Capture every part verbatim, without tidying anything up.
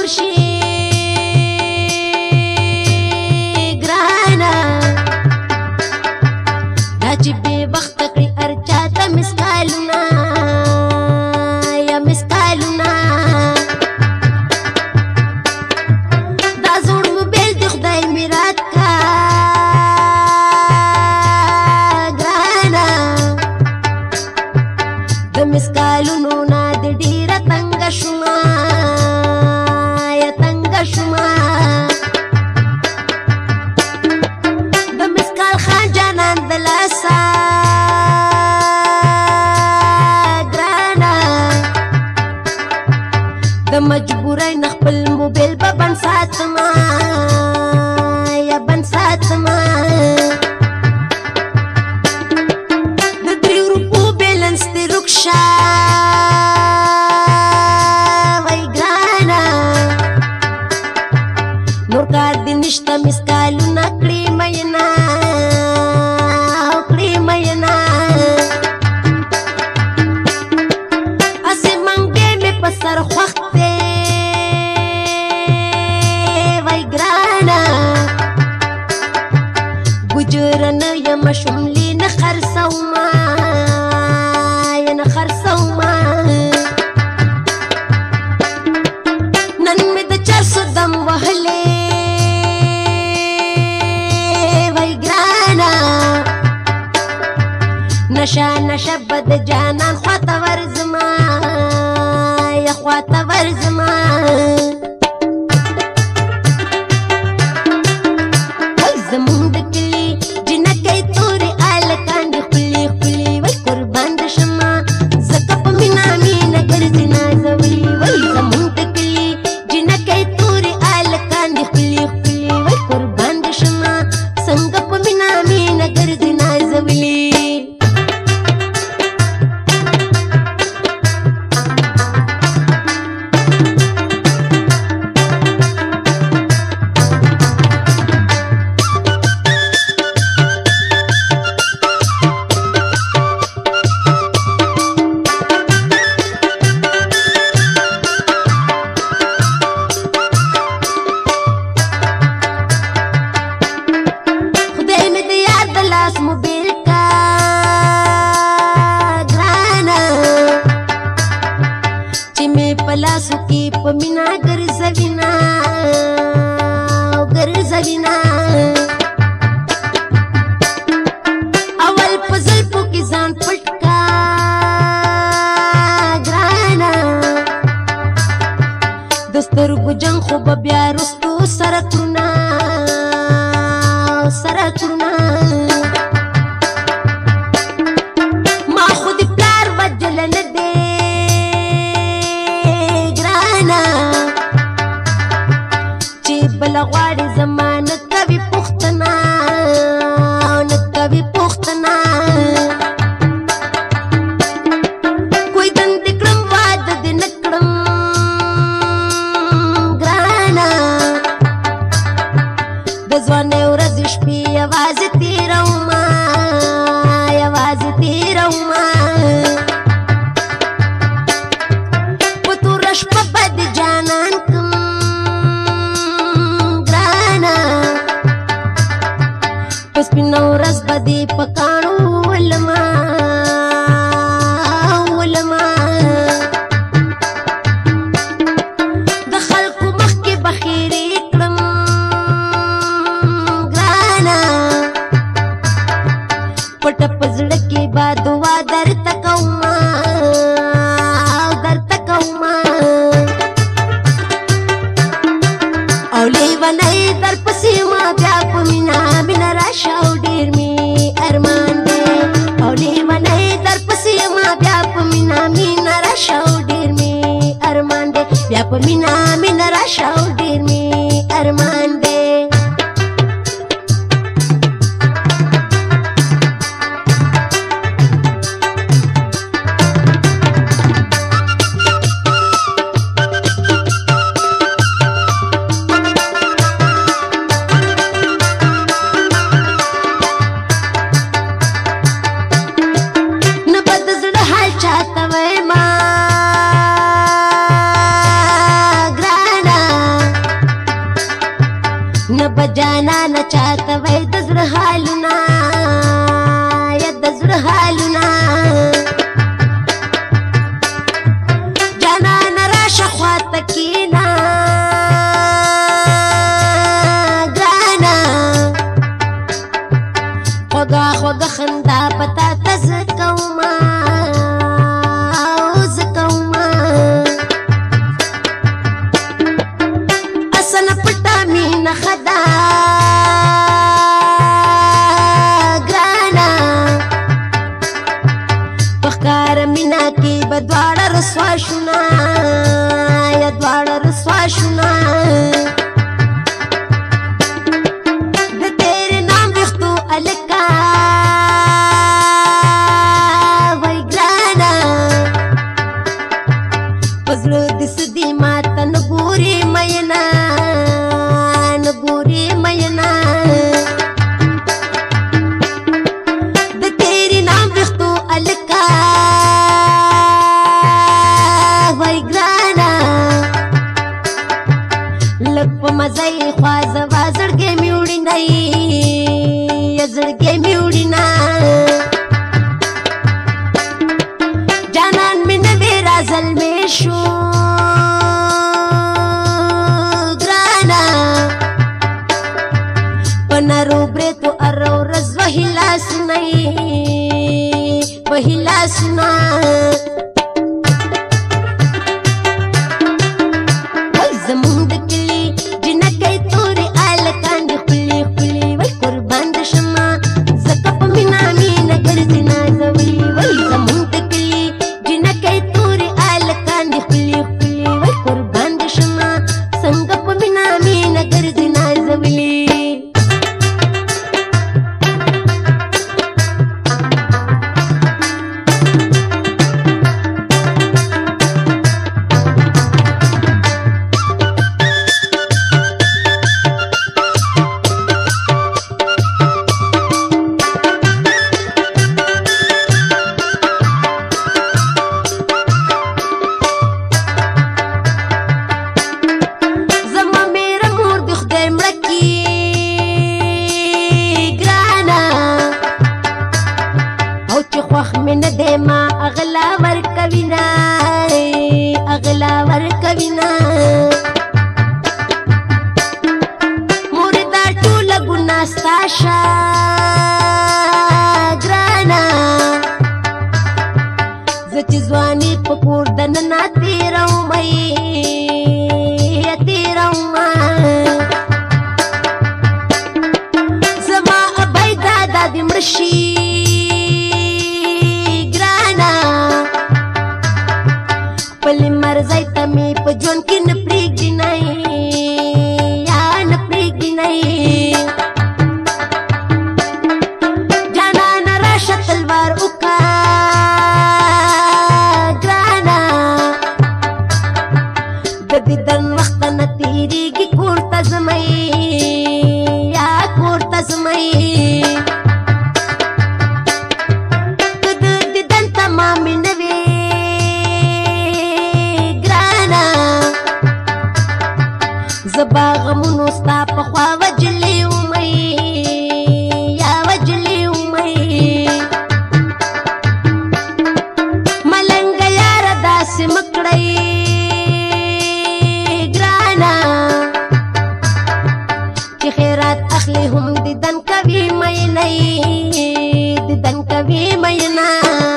مشهور شي ګرانه دا چې بې وخته کړي هر چاته مسکالونه یا مسکالونه دا زوړ موبایل د خدای میراث کا ګرانه د مسکالونو نه د ډېره تنګه شومه یا تنګه شومه د مسکال خان جانان د لاسه ګرانه د مجبورۍ نه خپل موبایل به بند ساتمه یا بند ساتمه د درېو روپو بیلنس دې روک شه نور کار دې نشته مسکالونه کړې مینا کړې مینا هسې منګې مې په سر خوښ دی وای ګرانه ګجره نه یم شملې نه خرڅومه یا نه خرڅومه نن مې د چرسو دم وهلې نشه نشه بد جانان خواته ورځما یا خواته ورځما وای زمونږ د کلي جنکۍ تورې هلکان دي ښکلي ښکلي وای قربان د شمه ځکه په مینه مینه ګرځي نازوي وای زمونږ د کلي جنکۍ تورې هلکان دي ښکلي ښکلي وای قربان د شمه څنګه په مینه مینه ګرځي نازوي پلاسو کې په مینا ګرځوینا او ګرځوینا اول په زلفو کې ځان پټ کا ګرانه د سترګو جنګ خو به بیا رستو سره کړونه سره کړونه ما خو د پلار وجله نه دی بل غواړي زما نه کوي پوښتنه نه کوي پوښتنه کوی دندې کړم واده دې نه کړم ګرانه د ځوانۍ ورځې شپې یوازې تېرومه یوازې تېرومه په توره شپه به د جانان کم سپینه ورځ به دې په کاڼو ولما ولما د خلکو مخکې به خیرې کړم ګرانه پټه په زړه کې به دعا درته کومه درته کومه او لیونۍ درپسې ما بیا په مینا مینا راشه او ډېر مې ارمان دی او لیونۍ درپسې ما بیا په مینا مینا راشه او ډېر مې ارمان دی بیا په مینا مینا راشه او ډېر مې ارمان دی چاته وای ما ګرانه نه چاته وای د زړه حالونه یا د زړه حالونه جانان راشه خواته کېنه ګرانه خوږه خوږه خندا په تا ته زه کومه خدا ګرانا پخکار مینا کې بدواړه رسوا شونا یا دواړه رسوا شونا د تیرې نام وختو الکا وای ګرانا پزړه د سدي ماته نه ګوري مینا ګوري مینا د تیرې نام وختو الکا وای ګرانا لږ په مزه یې خوا زما زړګی مې وړي نه یا زړګی مې وړي نه جانان مې نه وې را زلمی شو نرو برتو ارو رز وحلا سنائی وحلا سنا وی زمون دکلی جنکی توری آلکان دی خلی خلی وی قربان دشما زکپ مینا مینا گرزی نازوی وی زمون دکلی جنکی توری آلکان دی خلی خلی وی قربان دشما سنگپ مینا مینا گرزی نازوی من دما اغلا ور کوینا اغلا ور کوینا مردا ټول ګنا ستاشا ګرانا زچ ځواني پکور دننا تیرو مې تیرو ما زما ابای دادا د مرشي پلی مرزای تمی پا جون کی نپریگ دی نئی یا نپریگ دی نئی جانانا راشا تلوار اکا گرانا ددی دن وقتا نتیری گی کورتا زمائی یا کورتا زمائی ددی دن تمامی نوی زبا غمونو ستا پخوا وجلی ومی یا وجلی ومی ملنگ یار داس مکڑی گرانا چی خیرات اخلی هم دیدن کوی مینی دیدن کوی مینا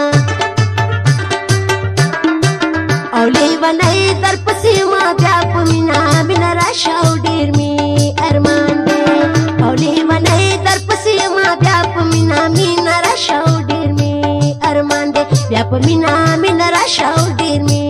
اولی ونی در پسی ما بیا پمینا مینا راشاو ډیر می ارمان دی اولی ونی در پسی ما بیا پمینا مینا راشاو ډیر می ارمان دی بیا پمینا مینا راشاو ډیر می